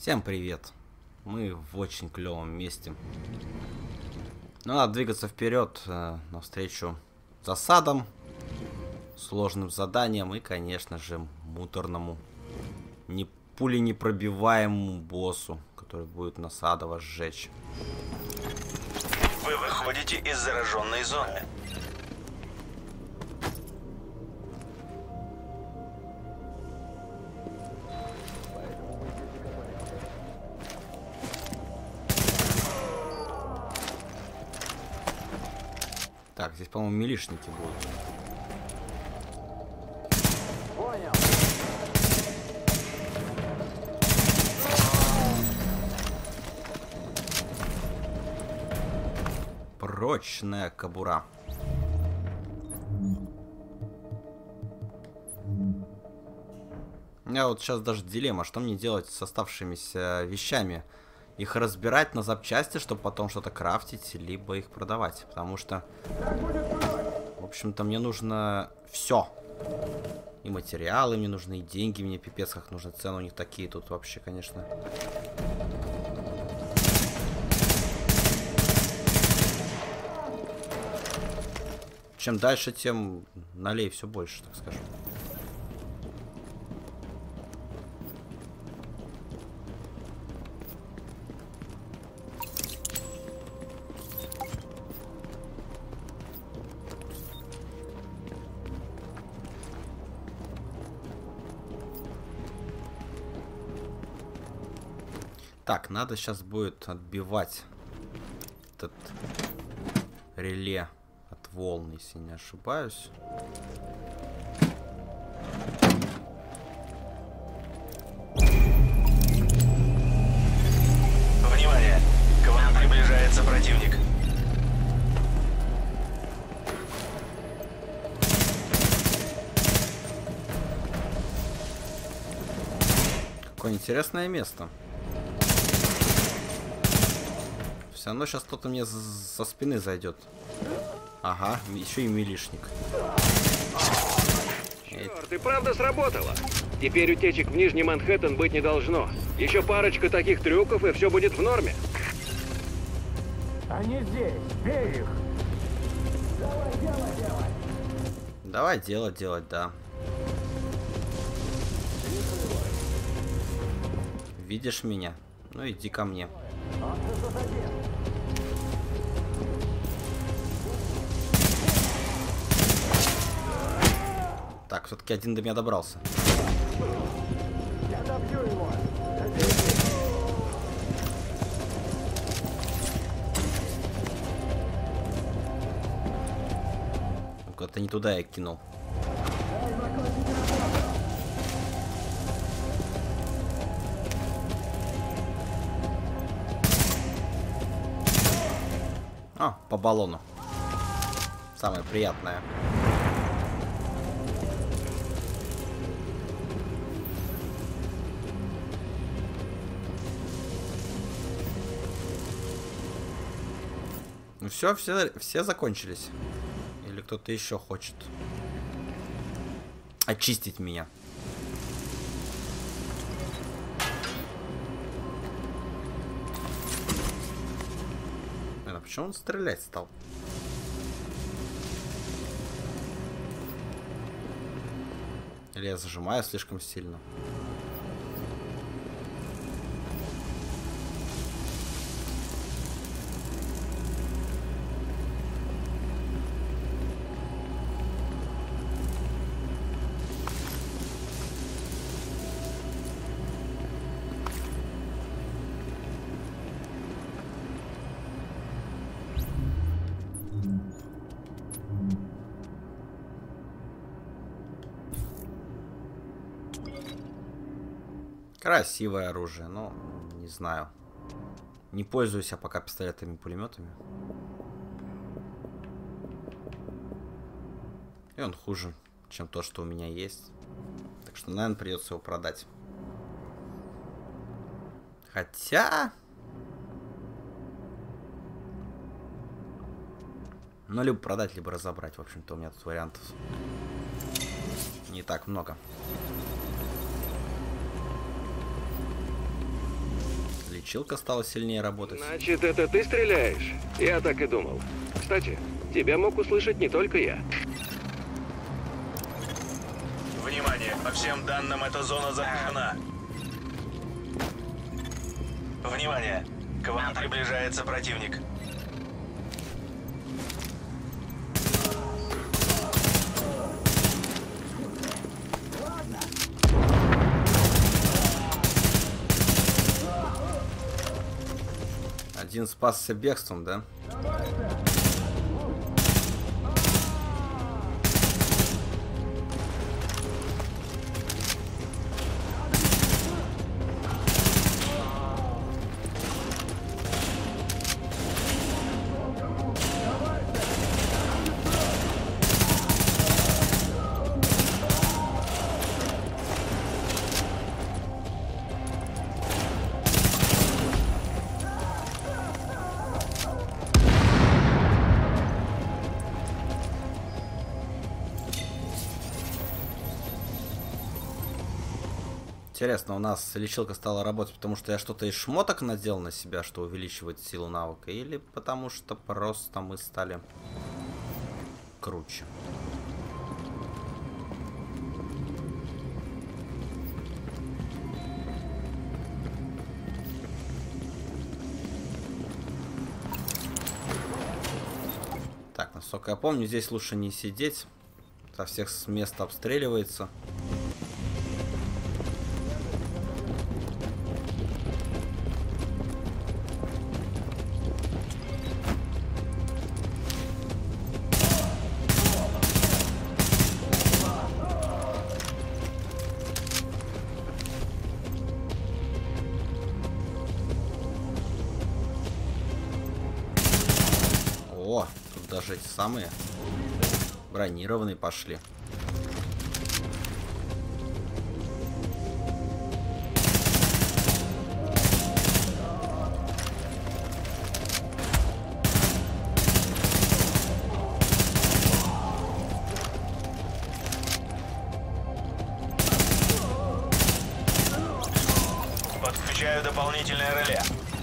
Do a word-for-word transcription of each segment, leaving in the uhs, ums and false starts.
Всем привет! Мы в очень клевом месте. Но надо двигаться вперед, э, навстречу засадам, сложным заданиям и, конечно же, муторному, не пуленепробиваемому боссу, который будет нас адово сжечь. Вы выходите из зараженной зоны. Так, здесь, по-моему, милишники будут. Понял. Прочная кобура. У меня вот сейчас даже дилемма, что мне делать с оставшимися вещами. Их разбирать на запчасти, чтобы потом что-то крафтить, либо их продавать. Потому что, в общем-то, мне нужно все. И материалы мне нужны, и деньги мне пипец как нужны. Цены у них такие тут вообще, конечно. Чем дальше, тем налей все больше, так скажем. Так, надо сейчас будет отбивать этот реле от волн, если не ошибаюсь. Внимание! К вам приближается противник. Какое интересное место. Все равно сейчас кто-то мне со спины зайдет. Ага, еще и милишник. Черт, и правда сработало. Теперь утечек в Нижний Манхэттен быть не должно. Еще парочка таких трюков, и все будет в норме. Они здесь. Бей их. Давай, делай, делай. Давай делать, делать, да. Видишь меня? Ну иди ко мне. Так, все-таки один до меня добрался. Я добью его. Куда-то не туда я кинул. А, по баллону. Самое приятное. Ну все, все, все закончились. Или кто-то еще хочет очистить меня. А почему он стрелять стал? Или я зажимаю слишком сильно? Красивое оружие, но не знаю. Не пользуюсь я пока пистолетами и пулеметами. И он хуже, чем то, что у меня есть. Так что, наверное, придется его продать. Хотя... Ну, либо продать, либо разобрать. В общем-то, у меня тут вариантов не так много. лечилка стала сильнее работать. Значит, это ты стреляешь? Я так и думал. Кстати, тебя мог услышать не только я. Внимание! По всем данным, эта зона заражена. Внимание! К вам приближается противник. Один спасся бегством, да? Интересно, у нас лечилка стала работать, потому что я что-то из шмоток надел на себя, что увеличивает силу навыка, или потому что просто мы стали круче? Так, насколько я помню, здесь лучше не сидеть, со всех с места обстреливается. О, тут даже эти самые бронированные пошли. Подключаю дополнительное реле.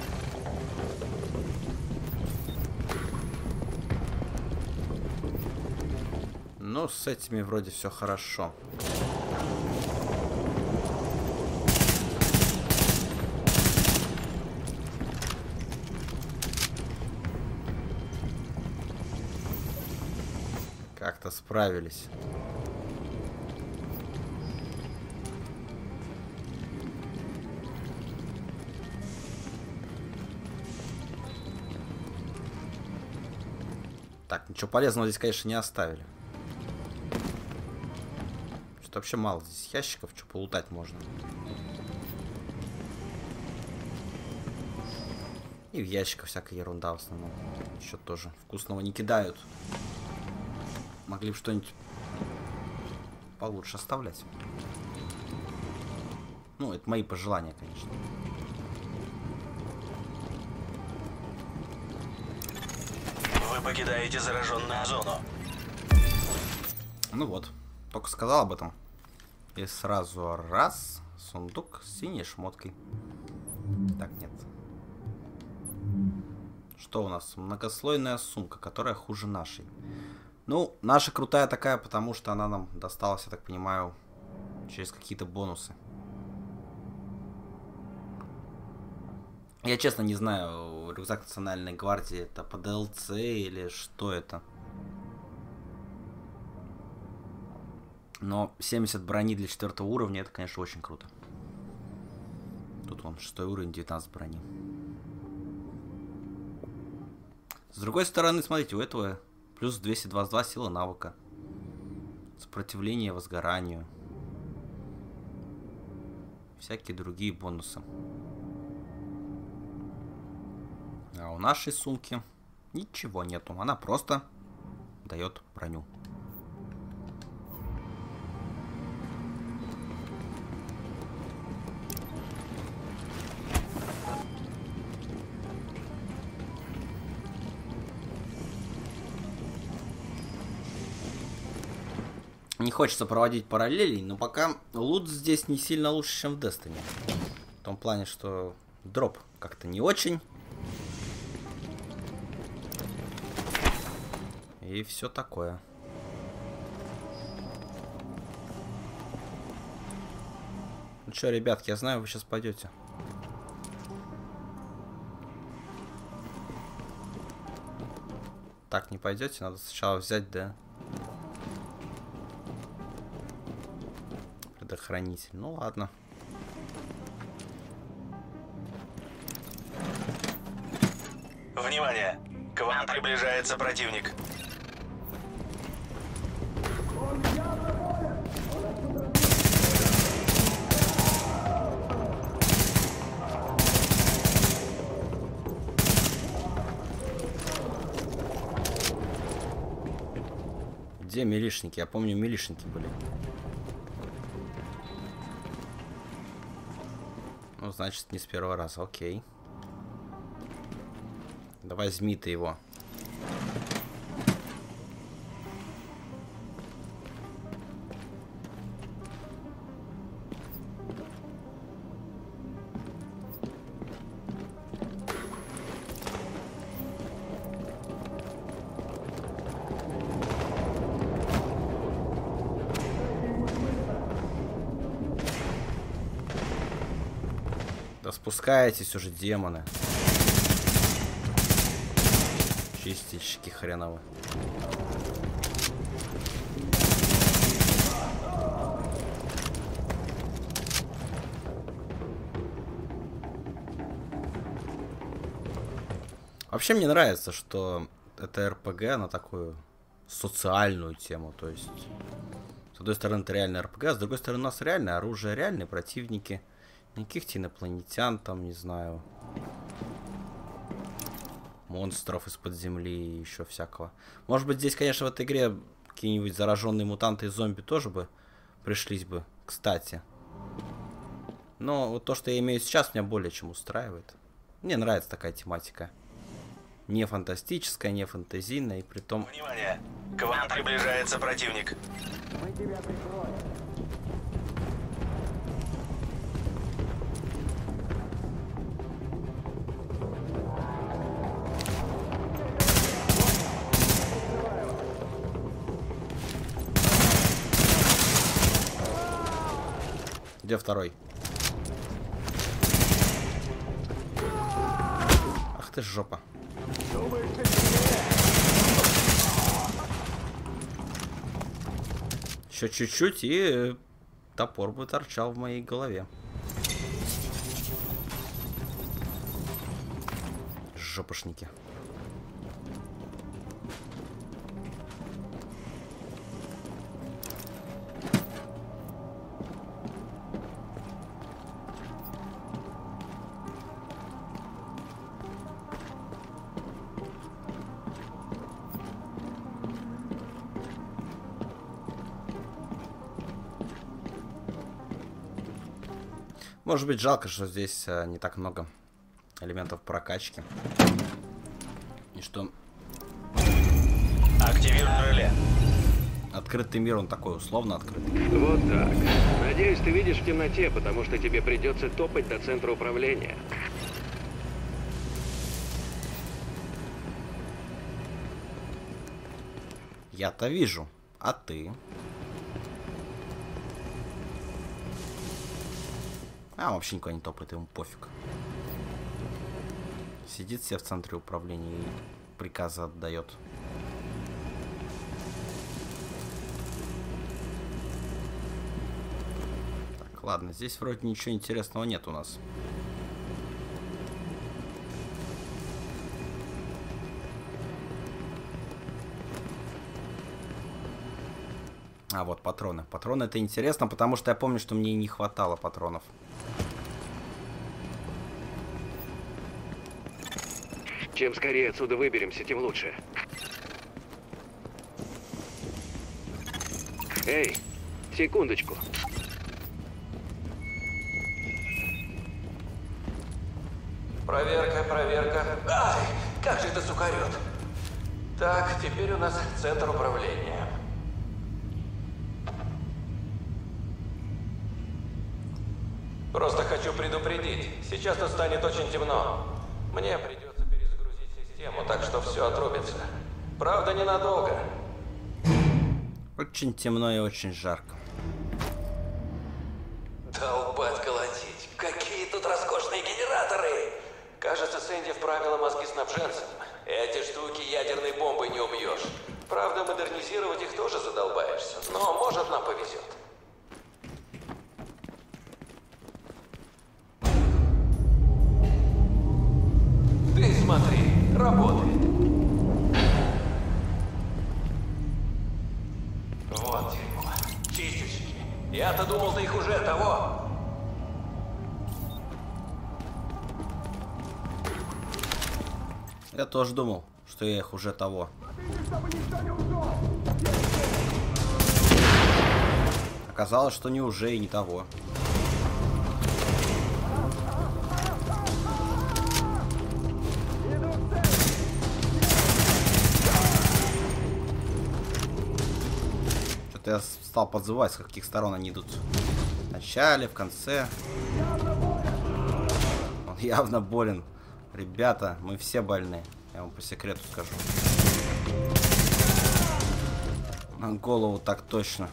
Ну, с этими вроде все хорошо. Как-то справились. Так, ничего полезного здесь, конечно, не оставили. Что-то вообще мало здесь ящиков, что полутать можно. И в ящиках всякая ерунда в основном. Еще тоже вкусного не кидают. Могли бы что-нибудь получше оставлять. Ну, это мои пожелания, конечно. Вы покидаете зараженную зону. Ну вот, только сказал об этом. И сразу раз, сундук с синей шмоткой. Так, нет. Что у нас? Многослойная сумка, которая хуже нашей. Ну, наша крутая такая, потому что она нам досталась, я так понимаю, через какие-то бонусы. Я честно не знаю, рюкзак Национальной гвардии это по ди эл си или что это. Но семьдесят брони для четвертого уровня, это, конечно, очень круто. Тут вон шестой уровень, девятнадцать брони. С другой стороны, смотрите, у этого плюс двести двадцать два сила навыка. Сопротивление возгоранию. Всякие другие бонусы. А у нашей сумки ничего нету. Она просто дает броню. Не хочется проводить параллелей, но пока лут здесь не сильно лучше, чем в Destiny. В том плане, что Дроп как-то не очень. И все такое. Ну что, ребятки, я знаю, вы сейчас пойдете. Так не пойдете, надо сначала взять, да? Предохранитель. Ну ладно. Внимание! К вам приближается противник. Где милишники? Я помню, милишники были. Ну, значит, не с первого раза. Окей. Да возьми ты его. Да спускайтесь уже, демоны. Чистильщики хреновы. Вообще мне нравится, что это эр пэ гэ на такую социальную тему. То есть, с одной стороны, это реальный эр пэ гэ, а с другой стороны, у нас реальное оружие, реальные противники. Никаких инопланетян там, не знаю. Монстров из-под земли и еще всякого. Может быть, здесь, конечно, в этой игре какие-нибудь зараженные мутанты и зомби тоже бы пришлись бы, кстати. Но вот то, что я имею сейчас, меня более чем устраивает. Мне нравится такая тематика. Не фантастическая, не фэнтезийная, и притом... Внимание! К вам приближается противник. Мы тебя прикроем. Где второй? Ах ты ж жопа. Еще чуть-чуть, и топор бы торчал в моей голове. Жопошники. Может быть, жалко, что здесь а, не так много элементов прокачки. И что... Активируй реле. Открытый мир, он такой условно открытый. Вот так. Надеюсь, ты видишь в темноте, потому что тебе придется топать до центра управления. Я-то вижу. А ты? А, он вообще никуда не топает, ему пофиг. Сидит себе в центре управления и приказы отдает. Так, ладно, здесь вроде ничего интересного нет у нас. А, вот патроны. Патроны — это интересно, потому что я помню, что мне не хватало патронов. Чем скорее отсюда выберемся, тем лучше. Эй, секундочку. Проверка, проверка. Ай, как же это сухарет. Так, теперь у нас центр управления. Просто хочу предупредить. Сейчас тут станет очень темно. Мне придется перезагрузить систему, так что все отрубится. Правда, ненадолго. Очень темно и очень жарко. Долбать колотить. Какие тут роскошные генераторы! Кажется, Сэнди вправила мозги снабженцам. Эти штуки ядерной бомбой не убьешь. Правда, модернизировать их тоже задолбаешься. Но, может, нам повезет. Ты смотри, работает. Вот дерьмо. Чистильщики. Я-то думал, ты их уже того. Я тоже думал, что я их уже того. Оказалось, что не уже и не того. Что-то я стал подзывать, с каких сторон они идут. В начале, в конце. Он явно болен. Ребята, мы все больны. Я вам по секрету скажу. На голову так точно.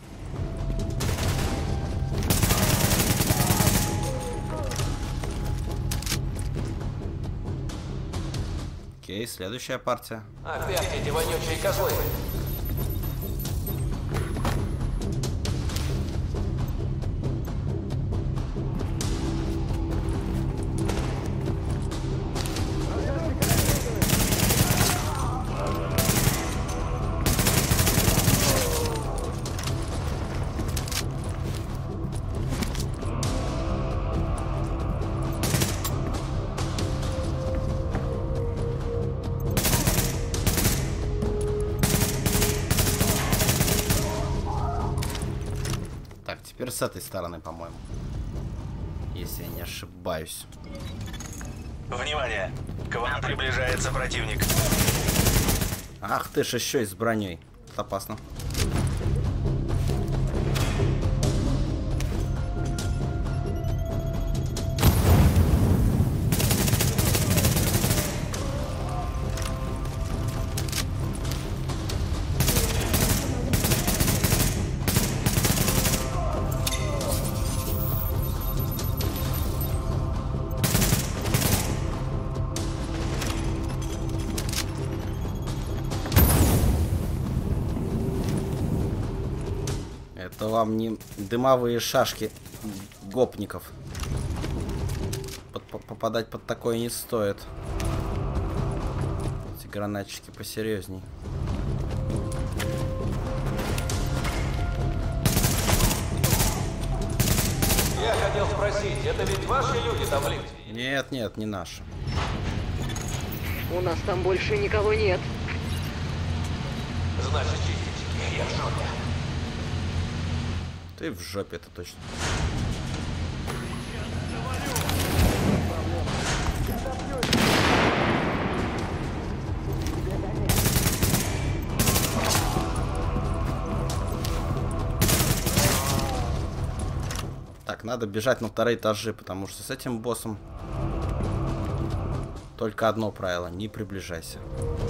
Окей, следующая партия. Опять эти вонючие козлы. Теперь с этой стороны, по-моему. Если я не ошибаюсь. Внимание! К вам приближается противник. Ах ты ж, еще и с броней. Это опасно. Это вам не дымовые шашки гопников. Под, по, попадать под такое не стоит. Эти гранатчики посерьезней. Я хотел спросить, это ведь ваши люди там в лифте? Нет, нет, не наши. У нас там больше никого нет. Значит, чистильщики, я в жопе. Ты в жопе, это точно. Так, надо бежать на вторые этажи, потому что с этим боссом только одно правило: не приближайся.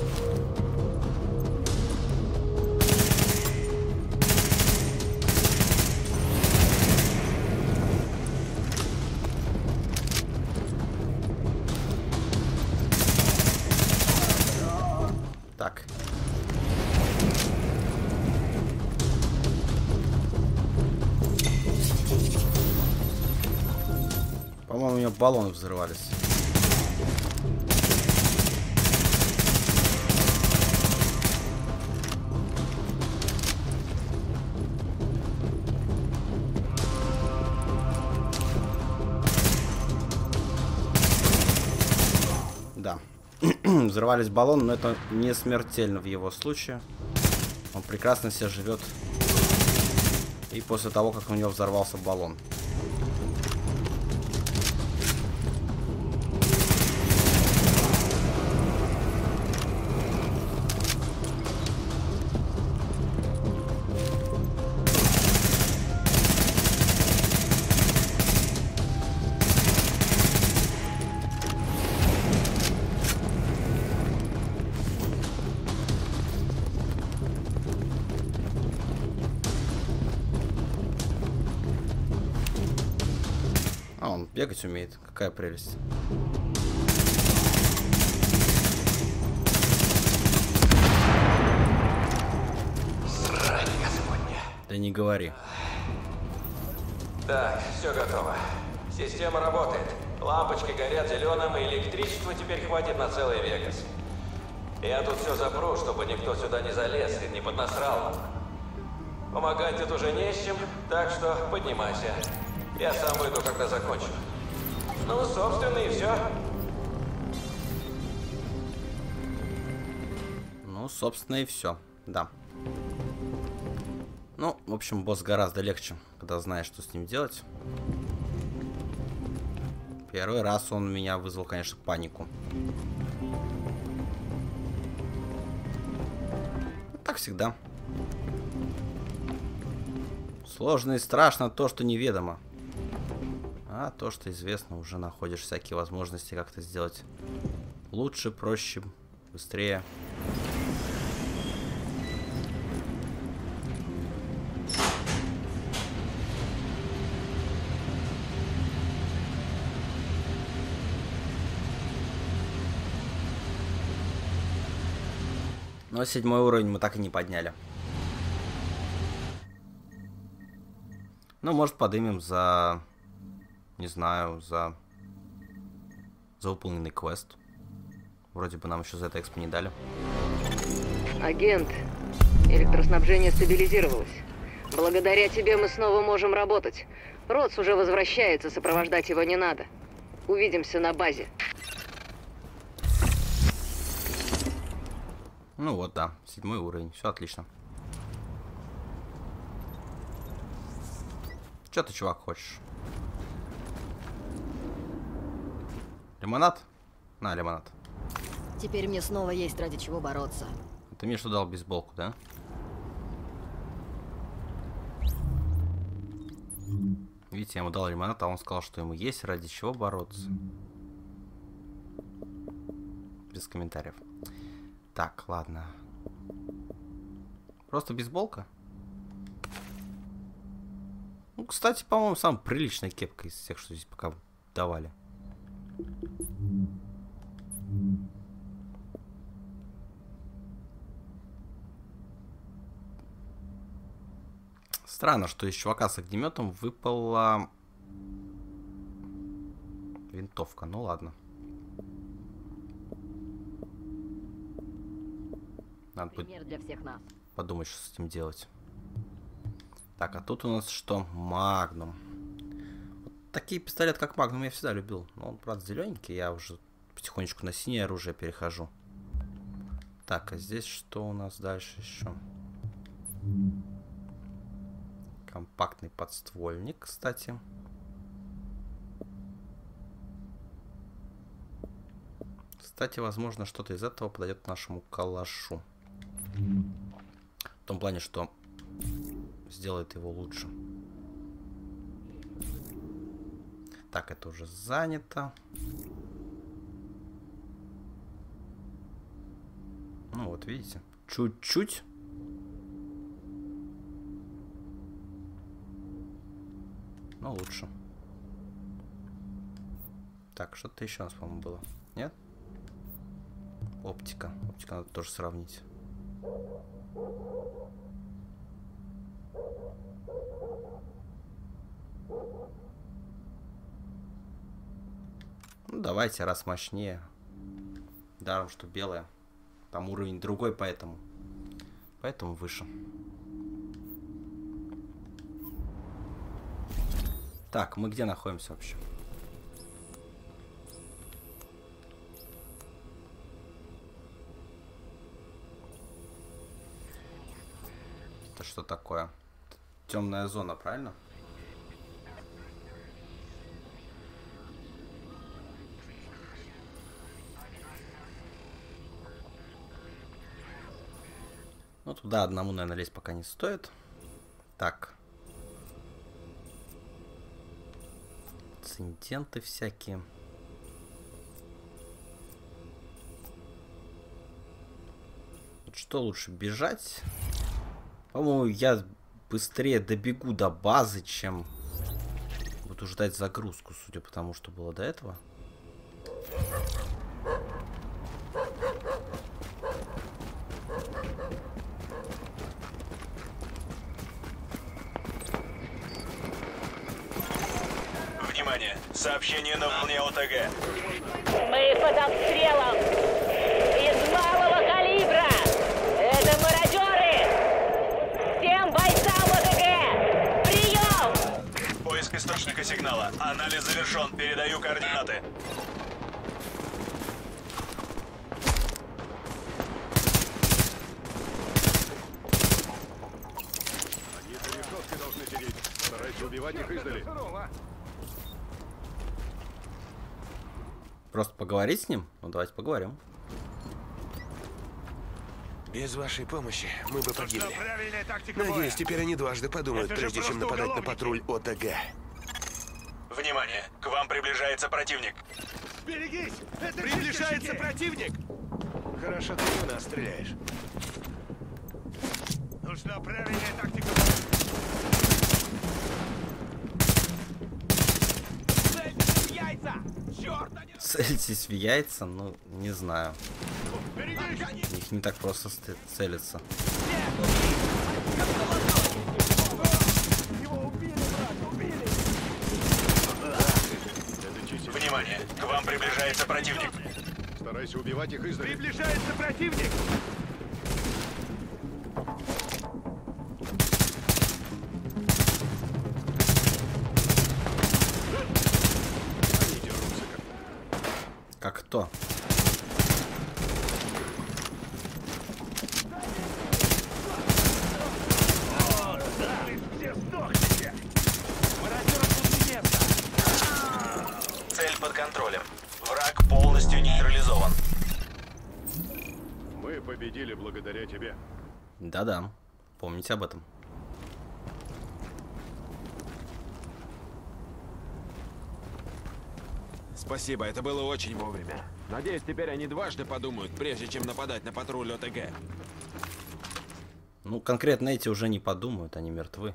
Так. По-моему, у него баллоны взрывались. Да. Взрывались баллоны, но это не смертельно в его случае. Он прекрасно себе живет и после того, как у него взорвался баллон. А, он бегать умеет. Какая прелесть. Срань, господня. Да не говори. Так, все готово. Система работает. Лампочки горят зеленым, и электричества теперь хватит на целый Вегас. Я тут все запру, чтобы никто сюда не залез и не поднасрал нам. Помогать тут уже не с чем, так что поднимайся. Я сам выйду, когда закончу. Ну, собственно, и все. Ну, собственно, и все. Да. Ну, в общем, босс гораздо легче, когда знаешь, что с ним делать. Первый раз он меня вызвал, конечно, панику. Так всегда. Сложно и страшно то, что неведомо. А то, что известно, уже находишь всякие возможности как-то сделать лучше, проще, быстрее. Но седьмой уровень мы так и не подняли. Ну, может, подымем за... Не знаю, за... За выполненный квест. Вроде бы нам еще за это экспо не дали. Агент, электроснабжение стабилизировалось. Благодаря тебе мы снова можем работать. Ротс уже возвращается, сопровождать его не надо. Увидимся на базе. Ну вот, да, седьмой уровень, все отлично. Че ты, чувак, хочешь? Лимонад? На, лимонад. Теперь мне снова есть ради чего бороться. Ты мне что дал, бейсболку, да? Видите, я ему дал лимонад, а он сказал, что ему есть ради чего бороться. Без комментариев. Так, ладно. Просто бейсболка? Ну, кстати, по-моему, самая приличная кепка из всех, что здесь пока давали. Странно, что из чувака с огнеметом выпала винтовка. Ну ладно. Надо Пример для всех нас. подумать, что с этим делать. Так, а тут у нас что? Магнум. Вот такие пистолеты, как Магнум, я всегда любил. Но он, правда, зелененький. Я уже потихонечку на синее оружие перехожу. Так, а здесь что у нас дальше еще? Компактный подствольник, кстати. Кстати, возможно, что-то из этого подойдет к нашему калашу. В том плане, что сделает его лучше. Так, это уже занято. Ну вот, видите, чуть-чуть. Но лучше. Так, что-то еще у нас, по-моему, было. Нет? Оптика. Оптика надо тоже сравнить. Ну, давайте, раз мощнее. Даром, что белая. Там уровень другой, поэтому. Поэтому выше. Так, мы где находимся вообще? Это что такое? Темная зона, правильно? Ну, туда одному, наверное, лезть пока не стоит. Так. Инциденты всякие. Что лучше, бежать? По-моему, я быстрее добегу до базы, чем Буду ждать загрузку, судя по тому, что было до этого. Внимание! Сообщение на волне ОТГ. Мы под обстрелом! Из малого калибра! Это мародеры! Всем бойцам ОТГ! Прием! Поиск источника сигнала. Анализ завершен. Передаю координаты. Они за решеткой должны сидеть. Старайся убивать их издали. Просто поговорить с ним? Ну, давайте поговорим. Без вашей помощи мы бы погибли. Правильная тактика Надеюсь, боя. теперь они дважды подумают, Это же прежде чем просто нападать на уголовники. патруль ОТГ. Внимание! К вам приближается противник. Берегись! Это Приближается читерщики! противник! Хорошо, ты у нас стреляешь. Нужна правильная тактика боя. Цельтесь в яйца! Черт, они... Цельтесь в яйца? Ну, не знаю. Берегись! Их не так просто ст- целиться. Его убили, брат, убили! Это чистить. Внимание! К вам приближается противник. Старайся убивать их издали. Приближается противник! Они дерутся как... Как кто? Все сдохните! Мародеров тут не место! Цель под контролем. Враг полностью нейтрализован. Мы победили благодаря тебе. Да-да. Помните об этом. Спасибо, это было очень вовремя. Надеюсь, теперь они дважды подумают, прежде чем нападать на патруль ОТГ. Ну, конкретно эти уже не подумают, они мертвы.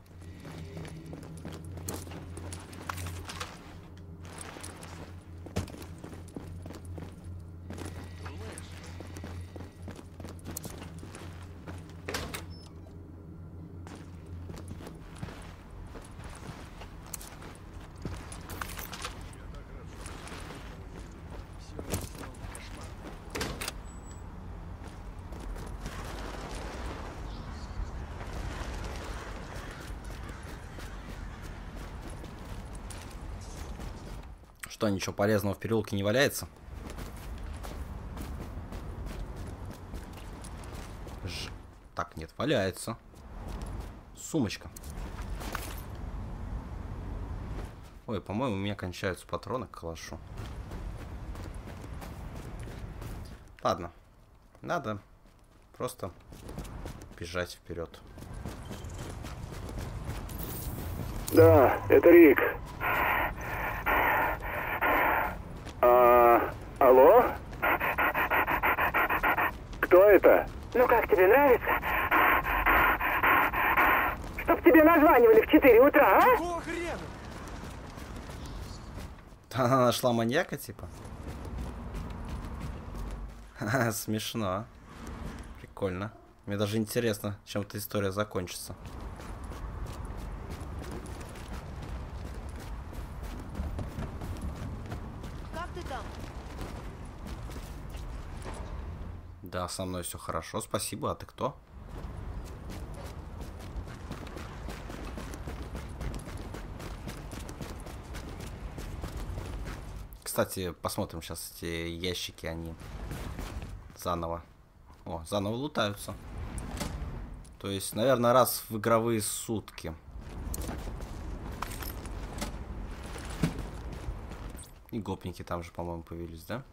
Что, ничего полезного в переулке не валяется? Ж... Так, нет, валяется. Сумочка. Ой, по-моему, у меня кончаются патроны к калашу. Ладно. Надо просто бежать вперед. Да, это Рик. А, алло? Кто это? Ну как тебе нравится? Чтоб тебе названивали в четыре утра, а? Какого хрена? Она нашла маньяка, типа? Ха-ха, смешно. Прикольно. Мне даже интересно, чем эта история закончится. Как ты там? Да, со мной все хорошо, спасибо. А ты кто? Кстати, посмотрим сейчас эти ящики, они заново. О, заново лутаются. То есть, наверное, раз в игровые сутки. И гопники там же, по-моему, появились, да?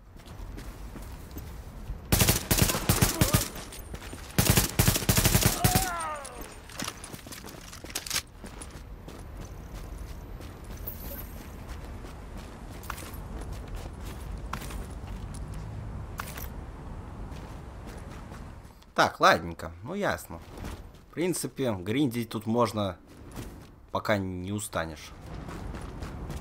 Так, ладненько, ну ясно. В принципе, гриндить тут можно, пока не устанешь.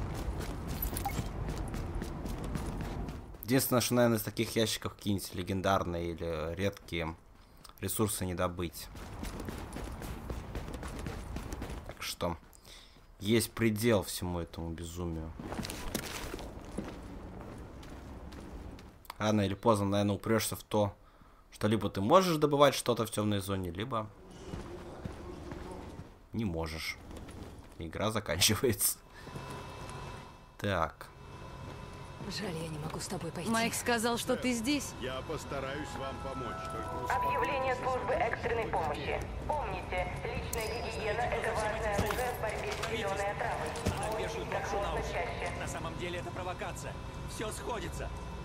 Единственное, что, наверное, из таких ящиков какие-нибудь легендарные или редкие ресурсы не добыть. Так что есть предел всему этому безумию. Рано или поздно, наверное, упрешься в то, что либо ты можешь добывать что-то в темной зоне, либо не можешь. Игра заканчивается. Так. Жаль, я не могу с тобой пойти. Майк сказал, что ты здесь. Я постараюсь вам помочь. Только Объявление службы экстренной помощи. Помните, личная гигиена – это важное оружие в борьбе с зеленой отравой. Мойте как можно чаще. На самом деле это провокация. Все сходится.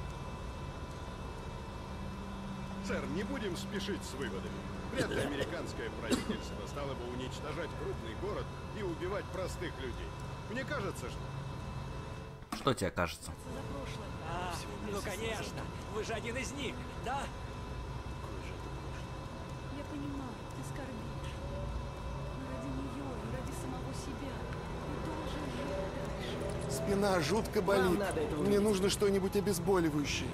Сэр, не будем спешить с выводами. Вряд ли американское правительство стало бы уничтожать крупный город и убивать простых людей. Мне кажется, что... Что тебе кажется? А, ну конечно, вы же один из них, да? Я понимаю, ты скорбишь. Но ради нее и ради самого себя ты должен жить дальше. Спина жутко болит. Мне нужно что-нибудь обезболивающее.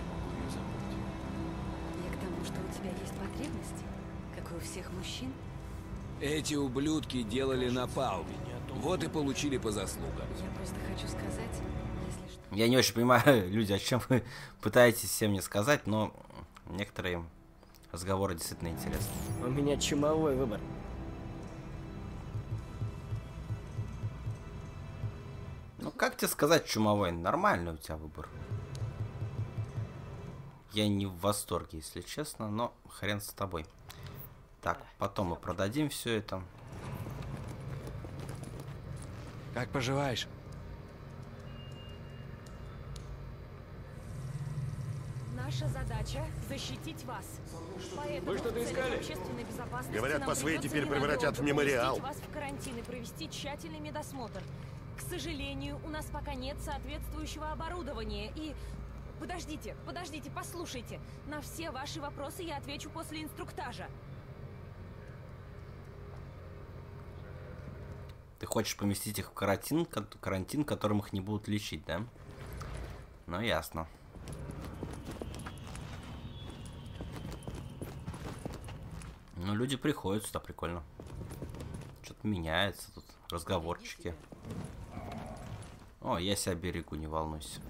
Я к тому, что у тебя есть потребности, как и у всех мужчин. Эти ублюдки делали на палубе. Вот и получили по заслугам. Я просто хочу сказать, если что... Я не очень понимаю, люди, о чем вы пытаетесь всем мне сказать, но некоторые разговоры действительно интересны. У меня чумовой выбор. Ну, как тебе сказать, чумовой? Нормальный у тебя выбор. Я не в восторге, если честно, но хрен с тобой. Так, потом мы продадим все это. Как поживаешь? Наша задача — защитить вас. Поэтому Вы что-то искали? общественной безопасности Говорят, нам Пасвей придется теперь превратят в ненадолго мемориал. поместить вас в карантин и провести тщательный медосмотр. К сожалению, у нас пока нет соответствующего оборудования и... Подождите, подождите, послушайте. На все ваши вопросы я отвечу после инструктажа. Ты хочешь поместить их в карантин, карантин, которым их не будут лечить, да? Ну, ясно. Ну, люди приходят сюда, прикольно. Что-то меняется тут, разговорчики. О, я себя берегу, не волнуйся.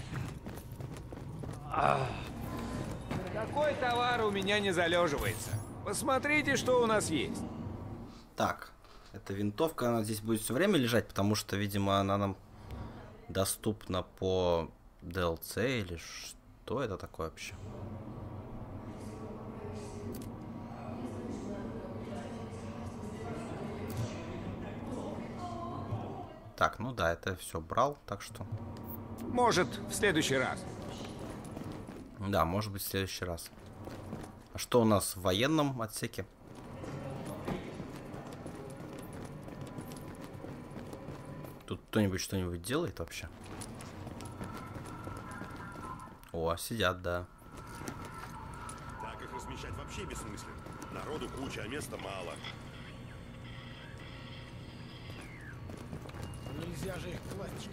Такой товар у меня не залеживается. Посмотрите, что у нас есть. Так, эта винтовка, она здесь будет все время лежать, потому что, видимо, она нам доступна по ди эл си или что это такое вообще? Так, ну да, это все брал, так что... Может, в следующий раз. Да, может быть, в следующий раз. А что у нас в военном отсеке? Тут кто-нибудь что-нибудь делает вообще? О, сидят, да. Так их размещать вообще бессмысленно. Народу куча, а места мало. Нельзя же их классочками.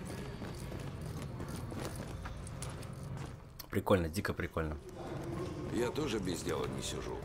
Прикольно, дико прикольно. Я тоже без дела не сижу.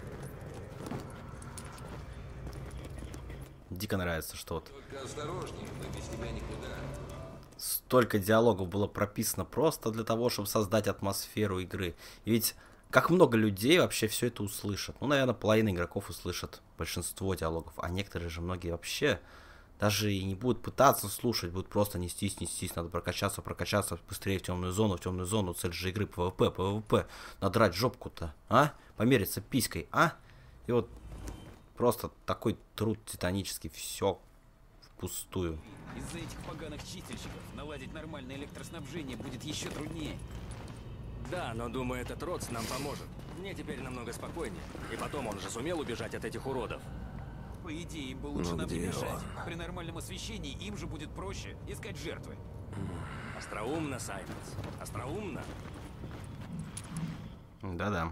Дико нравится, что вот Только осторожнее, мы без тебя никуда. столько диалогов было прописано просто для того, чтобы создать атмосферу игры. И ведь как много людей вообще все это услышат. Ну, наверное, половина игроков услышат большинство диалогов, а некоторые же многие вообще даже и не будут пытаться слушать, будут просто нестись, нестись, надо прокачаться, прокачаться быстрее в темную зону, в темную зону, цель же игры ПВП, ПВП, надрать жопку-то, а? Помериться писькой, а? И вот просто такой труд титанический, все впустую. Из-за этих поганых чистильщиков наладить нормальное электроснабжение будет еще труднее. Да, но думаю, этот Роц нам поможет. Мне теперь намного спокойнее. И потом, он же сумел убежать от этих уродов. По идее, им бы лучше Ну нам не где мешать. он? При нормальном освещении им же будет проще искать жертвы. Остроумно, Саймонс. Остроумно. Да-да.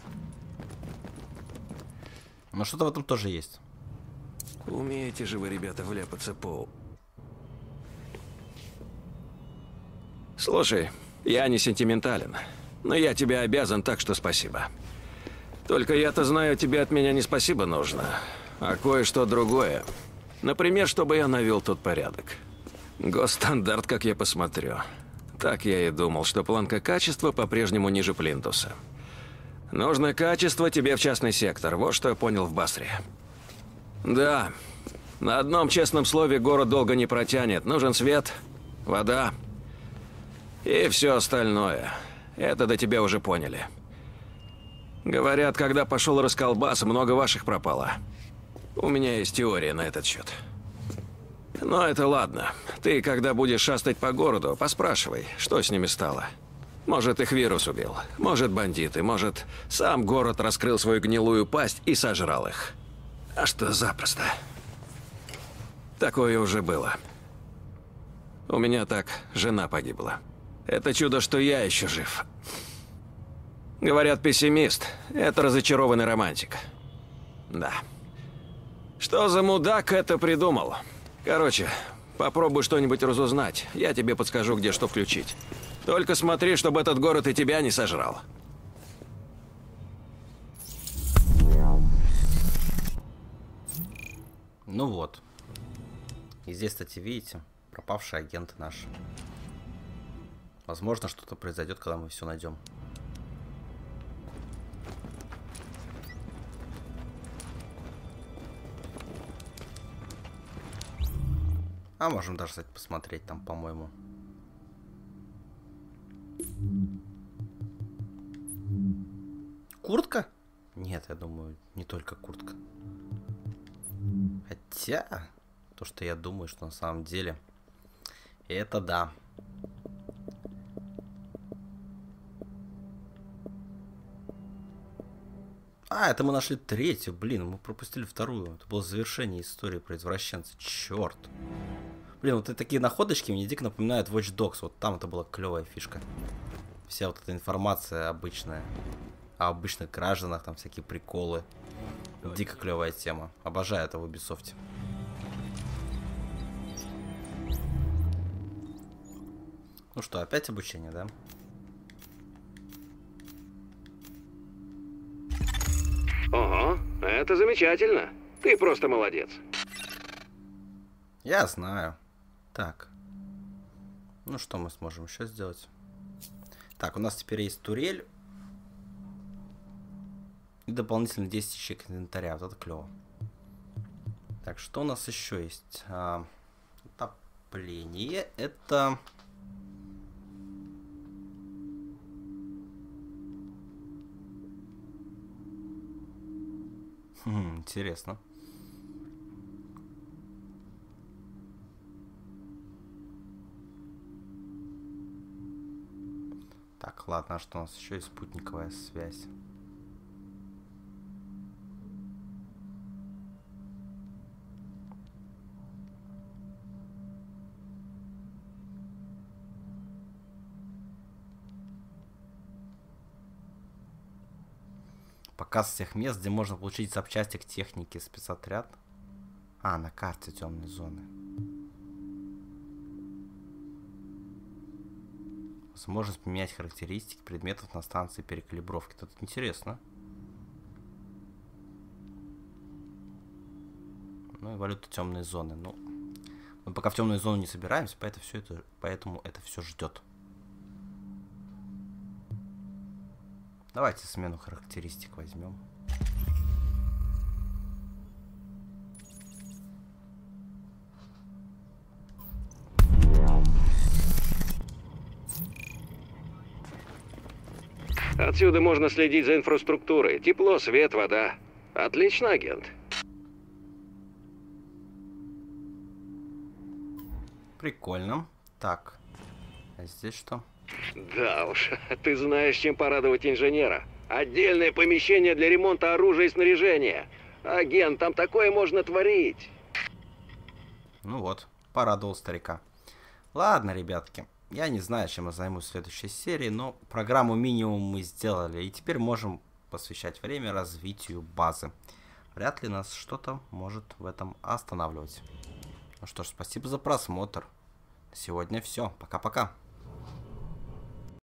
Но что-то в этом тоже есть. Умеете же вы, ребята, вляпаться по... Слушай, Я не сентиментален, но я тебе обязан, так что спасибо. Только я-то знаю, тебе от меня не спасибо нужно, а кое-что другое. Например, чтобы я навел тут порядок. Госстандарт, как я посмотрю. Так я и думал, что планка качества по-прежнему ниже плинтуса. Нужно качество тебе в частный сектор, вот что я понял в Басре. Да, на одном честном слове город долго не протянет. Нужен свет, вода и все остальное. Это до тебя уже поняли. Говорят, когда пошел расколбас, много ваших пропало. У меня есть теория на этот счет. Но это ладно. Ты, когда будешь шастать по городу, поспрашивай, что с ними стало. Может, их вирус убил, может, бандиты, может, сам город раскрыл свою гнилую пасть и сожрал их. А что запросто. Такое уже было. У меня так жена погибла. Это чудо, что я еще жив. Говорят, пессимист – это разочарованный романтик. Да. Что за мудак это придумал? Короче, попробуй что-нибудь разузнать. Я тебе подскажу, где что включить. Только смотри, чтобы этот город и тебя не сожрал. Ну вот. И здесь, кстати, видите, пропавшие агенты наши. Возможно, что-то произойдет, когда мы все найдем. А можем даже, кстати, посмотреть там, по-моему. Куртка? Нет, я думаю, не только куртка. Хотя, то, что я думаю, что на самом деле, это да. А, это мы нашли третью, блин, мы пропустили вторую. Это было завершение истории про извращенца. Черт. Блин, вот такие находочки мне дико напоминают Watch Dogs. Вот там это была клевая фишка. Вся вот эта информация обычная. О обычных гражданах, там всякие приколы. Дико клевая тема. Обожаю это в Ubisoft. Ну что, опять обучение, да? Ого, это замечательно. Ты просто молодец. Я знаю. Так. Ну что мы сможем еще сделать? Так, у нас теперь есть турель. И дополнительно десять ячеек инвентаря. Вот это клево. Так, что у нас еще есть? А, отопление. Это... Хм, интересно. Так, ладно, а что у нас еще есть? Спутниковая связь. Показ всех мест, где можно получить запчасти к технике, спецотряд. А, на карте темной зоны. Возможность поменять характеристики предметов на станции перекалибровки. Это интересно. Ну и валюта темной зоны. Ну, мы пока в темную зону не собираемся, поэтому все это, поэтому это все ждет. Давайте смену характеристик возьмем. Отсюда можно следить за инфраструктурой. Тепло, свет, вода. Отлично, агент. Прикольно. Так. А здесь что? Да уж, ты знаешь, чем порадовать инженера. Отдельное помещение для ремонта оружия и снаряжения. Агент, там такое можно творить. Ну вот, порадовал старика. Ладно, ребятки. Я не знаю, чем я займусь в следующей серии, но программу минимум мы сделали. И теперь можем посвящать время развитию базы. Вряд ли нас что-то может в этом останавливать. Ну что ж, спасибо за просмотр. На сегодня все. Пока-пока.